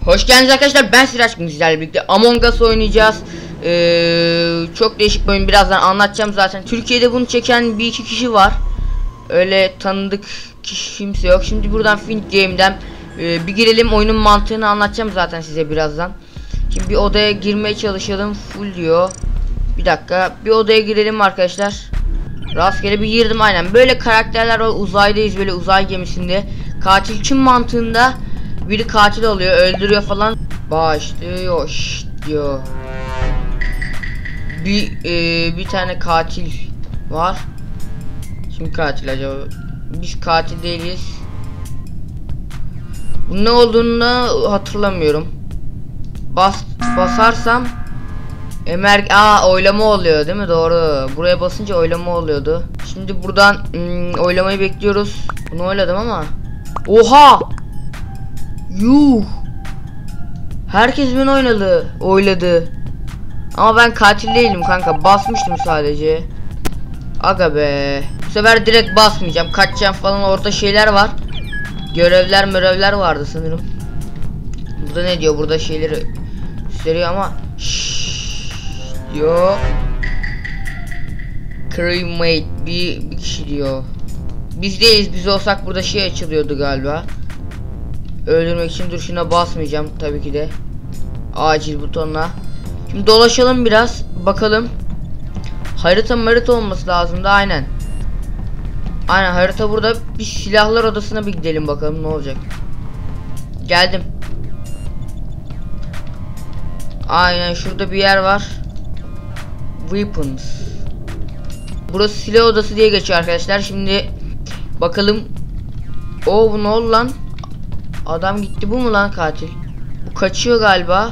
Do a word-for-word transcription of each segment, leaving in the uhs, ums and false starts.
Hoş geldiniz arkadaşlar, ben Siraç, bugün sizlerle birlikte Among Us oynayacağız. ee, Çok değişik bir oyun, birazdan anlatacağım zaten. Türkiye'de bunu çeken bir iki kişi var. Öyle tanıdık kişi kimse yok. Şimdi buradan Find Game'den e, bir girelim, oyunun mantığını anlatacağım zaten size birazdan. Şimdi bir odaya girmeye çalışalım, full diyor. Bir dakika, bir odaya girelim arkadaşlar. Rastgele bir girdim, aynen böyle karakterler var, uzaydayız, böyle uzay gemisinde. Katil kim mantığında biri katil oluyor, öldürüyor falan. Başlıyor şşt diyor. Bir e, bir tane katil var. Kim katil acaba? Biz katil değiliz. Bu ne olduğunu da hatırlamıyorum. Bas basarsam Emer aa oylama oluyor değil mi? Doğru. Buraya basınca oylama oluyordu. Şimdi buradan hmm, oylamayı bekliyoruz. Bunu oyladım ama. Oha! Yuh! Herkes beni oynadı, oyladı. Ama ben katil değilim kanka. Basmıştım sadece. Aga be. Bu sefer direkt basmayacağım. Kaçacağım falan, orada şeyler var. Görevler mörevler vardı sanırım. Burada ne diyor? Burada şeyleri gösteriyor ama şşş diyor. Cremate bir, bir kişi diyor. Biz değiliz, biz olsak burada şey açılıyordu galiba. Öldürmek için. Dur, şuna basmayacağım tabii ki de. Acil butonla. Şimdi dolaşalım biraz, bakalım. Harita harita olması lazım da, aynen. Aynen harita burada. Bir silahlar odasına bir gidelim bakalım ne olacak. Geldim. Aynen şurada bir yer var. Weapons. Burası silah odası diye geçiyor arkadaşlar. Şimdi bakalım. O bu ne oldu lan? Adam gitti, bu mu lan katil? Bu kaçıyor galiba.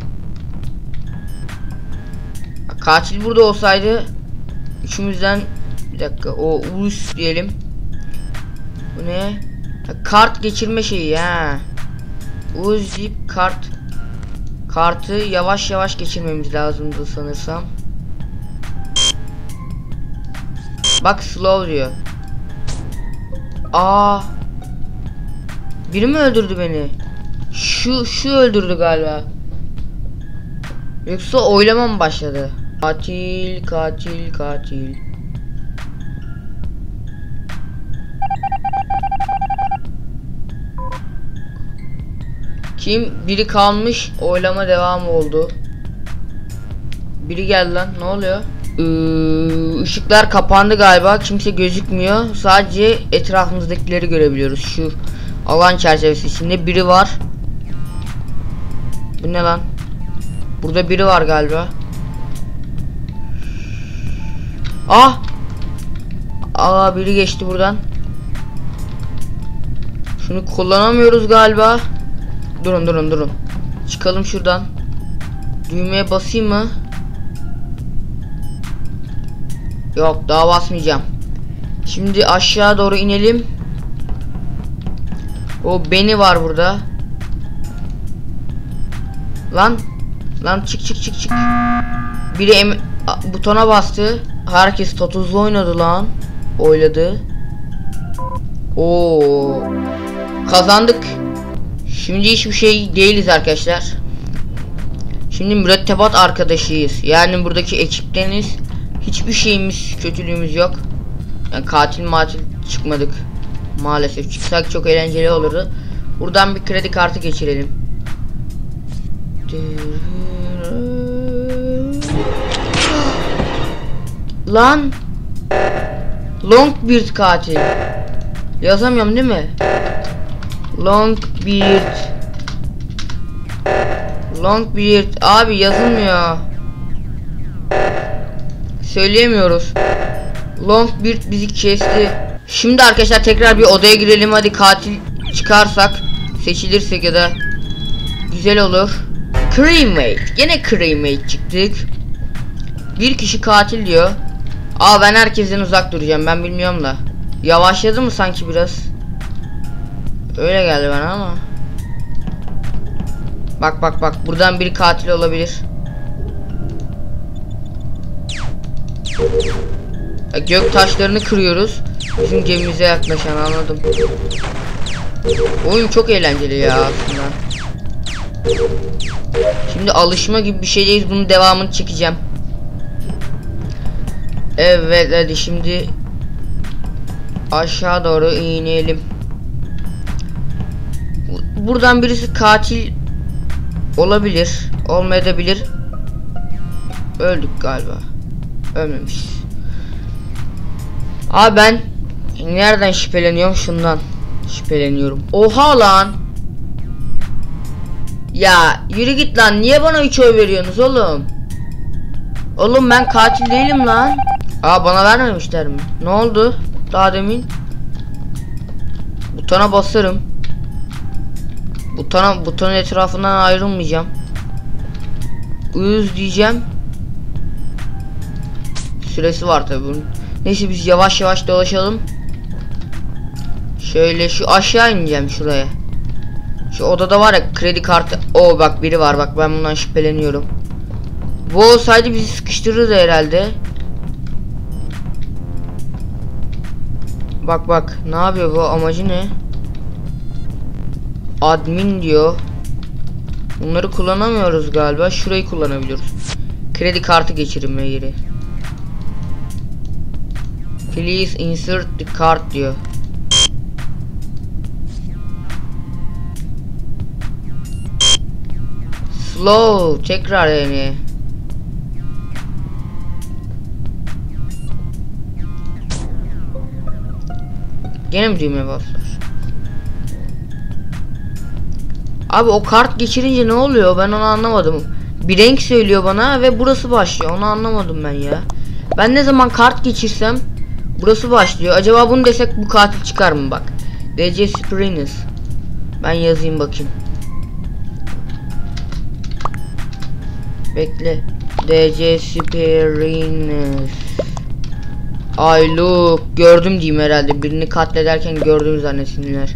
Katil burada olsaydı üçümüzden, bir dakika, o ulus diyelim. Bu ne? Ha, kart geçirme şeyi ha. Uz deyip kart. Kartı yavaş yavaş geçirmemiz lazımdı sanırsam. Bak slow diyor. Aa. Biri mi öldürdü beni? Şu şu öldürdü galiba. Yoksa oylama mı başladı? Katil, katil, katil. Kim? Biri kalmış. Oylama devam oldu. Biri geldi lan. Ne oluyor? Ee, ışıklar kapandı galiba. Kimse gözükmüyor. Sadece etrafımızdakileri görebiliyoruz. Şu alan çerçevesi içinde biri var. Bu ne lan? Burada biri var galiba. Ah! Aa, biri geçti buradan. Şunu kullanamıyoruz galiba. Durun durun durun. Çıkalım şuradan. Düğmeye basayım mı? Yok, daha basmayacağım. Şimdi aşağı doğru inelim. O beni var burada. Lan. Lan çık çık çık çık. Biri em butona bastı. Herkes totuzlu oynadı lan. Oyladı. Oo. Kazandık. Şimdi hiçbir şey değiliz arkadaşlar. Şimdi mürettebat arkadaşıyız. Yani buradaki ekipteniz. Hiçbir şeyimiz, kötülüğümüz yok. Yani katil matil çıkmadık. Maalesef. Çıksak çok eğlenceli olurdu. Buradan bir kredi kartı geçirelim. Lan. Longbeard katil. Yazamıyorum değil mi? Longbeard. Longbeard abi yazılmıyor. Söyleyemiyoruz. Longbeard bizi kesti. Şimdi arkadaşlar tekrar bir odaya girelim, hadi katil çıkarsak, seçilirsek ya da güzel olur. Cremate. Gene Cremate çıktık. Bir kişi katil diyor. Aa, ben herkesten uzak duracağım, ben bilmiyorum da. Yavaşladı mı sanki biraz? Öyle geldi bana ama. Bak bak bak, buradan biri katil olabilir. Gök taşlarını kırıyoruz. Bizim gemimize yaklaşan, anladım. Oyun çok eğlenceli ya aslında. Şimdi alışma gibi bir şeydeyiz. Bunun devamını çekeceğim. Evet hadi şimdi aşağı doğru inelim. Buradan birisi katil olabilir, olmayabilir. Öldük galiba. Ölmemişiz. Abi ben nereden şüpheleniyorum? Şundan şüpheleniyorum. Oha lan. Ya yürü git lan. Niye bana üç oy veriyorsunuz oğlum? Oğlum ben katil değilim lan. Aa bana vermemişler mi? Ne oldu? Daha demin butona basarım. Butona, butonun etrafından ayrılmayacağım. Uyuz diyeceğim. Süresi var tabi bunun. Neyse biz yavaş yavaş dolaşalım. Şöyle şu aşağı ineceğim şuraya. Şu odada var ya kredi kartı. Oo bak biri var, bak ben bundan şüpheleniyorum. Bu olsaydı bizi sıkıştırırdı herhalde. Bak bak ne yapıyor bu, amacı ne? Admin diyor. Bunları kullanamıyoruz galiba. Şurayı kullanabiliyoruz. Kredi kartı geçirme yeri. Please insert the card diyor. Slow tekrar yani. Gene mi düğmeye bastılar? Abi o kart geçirince ne oluyor? Ben onu anlamadım. Bir renk söylüyor bana ve burası başlıyor. Onu anlamadım ben ya. Ben ne zaman kart geçirsem burası başlıyor. Acaba bunu desek bu katil çıkar mı bak? D C Springs. Ben yazayım bakayım. Bekle. D C Springs. Ay look. Gördüm diyeyim herhalde. Birini katlederken gördüm zannetsinler.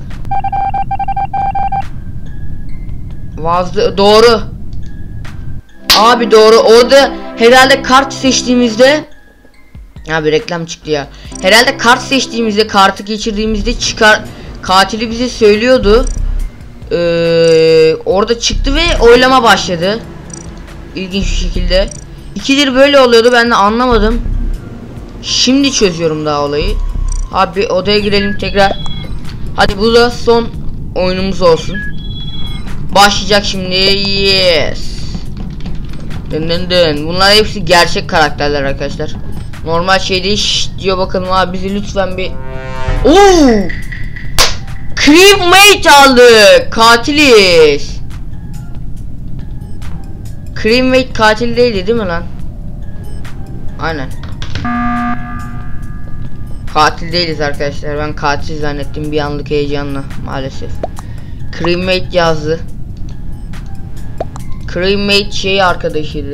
Vazdı doğru. Abi doğru. Orada herhalde kart seçtiğimizde abi reklam çıktı ya. Herhalde kart seçtiğimizde, kartı geçirdiğimizde çıkar katili bize söylüyordu. Ee, orada çıktı ve oylama başladı. İlginç bir şekilde. İkidir böyle oluyordu, ben de anlamadım. Şimdi çözüyorum daha olayı. Abi odaya girelim tekrar. Hadi bu da son oyunumuz olsun. Başlayacak şimdi. Yes. Dın dın dın. Bunlar hepsi gerçek karakterler arkadaşlar. Normal şey değil. Şşt diyor bakalım abi, bizi lütfen bir. Oo! Crewmate aldık. Katiliz. Crewmate katil değildi değil mi lan? Aynen. Katil değiliz arkadaşlar. Ben katil zannettim bir anlık heyecanla maalesef. Crewmate yazdı. Crewmate şey arkadaşıydı.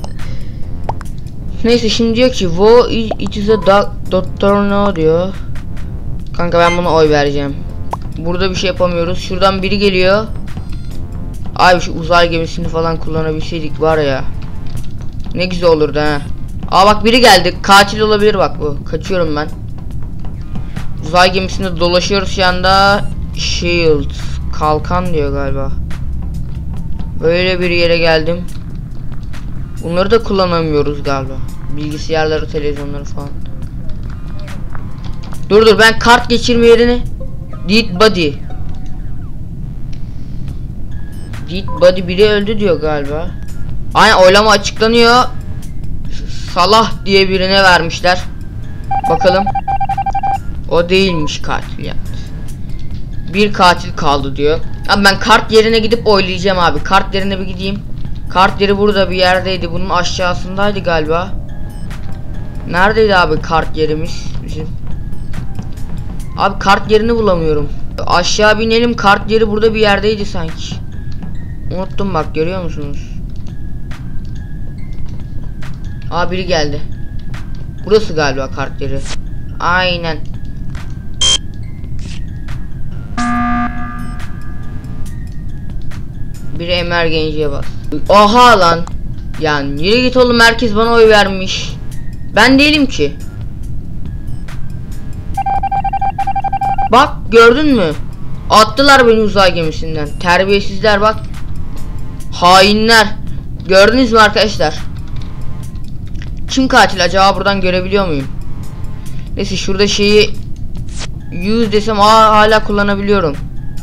Neyse şimdi diyor ki wo it is a doctor no diyor. Kanka ben buna oy vereceğim. Burada bir şey yapamıyoruz. Şuradan biri geliyor. Ay şu uzay gemisini falan kullanabilseydik var ya. Ne güzel olurdu ha. Aa bak biri geldi. Katil olabilir bak bu. Kaçıyorum ben. Uzay gemisinde dolaşıyoruz şu anda. Shield. Kalkan diyor galiba. Böyle bir yere geldim. Bunları da kullanamıyoruz galiba. Bilgisayarları, televizyonları falan. Dur dur ben kart geçirme yerini. Dead body. Dead body biri öldü diyor galiba. Aynen oylama açıklanıyor. Salah diye birine vermişler. Bakalım. O değilmiş katil ya. Bir katil kaldı diyor. Abi ben kart yerine gidip oylayacağım abi. Kart yerine bir gideyim. Kart yeri burada bir yerdeydi. Bunun aşağısındaydı galiba. Neredeydi abi kart yerimiz bizim? Abi kart yerini bulamıyorum. Aşağı binelim, kart yeri burada bir yerdeydi sanki. Unuttum bak, görüyor musunuz? Aa biri geldi. Burası galiba kart yeri. Aynen. Biri emergenciye bas. Oha lan. Yani yürü git oğlum, herkes bana oy vermiş. Ben değilim ki. Bak gördün mü? Attılar beni uzay gemisinden. Terbiyesizler bak. Hainler. Gördünüz mü arkadaşlar? Kim katil acaba, buradan görebiliyor muyum? Neyse şurada şeyi yüz desem aa, hala kullanabiliyorum.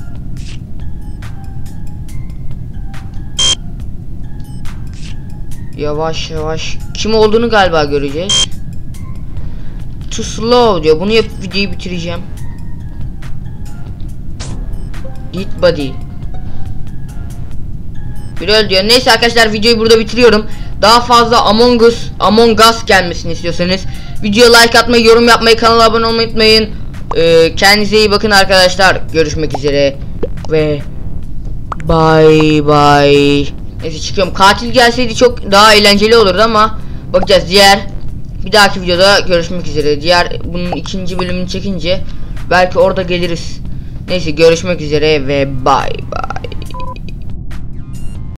Yavaş yavaş. Kim olduğunu galiba göreceğiz. Too slow diyor. Bunu yapıp videoyu bitireceğim. Hit body. Biraz diyor. Neyse arkadaşlar, videoyu burada bitiriyorum. Daha fazla Among Us, Among Us gelmesini istiyorsanız videoya like atmayı, yorum yapmayı, kanala abone olmayı unutmayın. Ee, kendinize iyi bakın arkadaşlar. Görüşmek üzere ve bye bye. Neyse çıkıyorum. Katil gelseydi çok daha eğlenceli olurdu ama bakacağız. Diğer bir dahaki videoda görüşmek üzere. Diğer bunun ikinci bölümünü çekince belki orada geliriz. Neyse görüşmek üzere ve bye bye.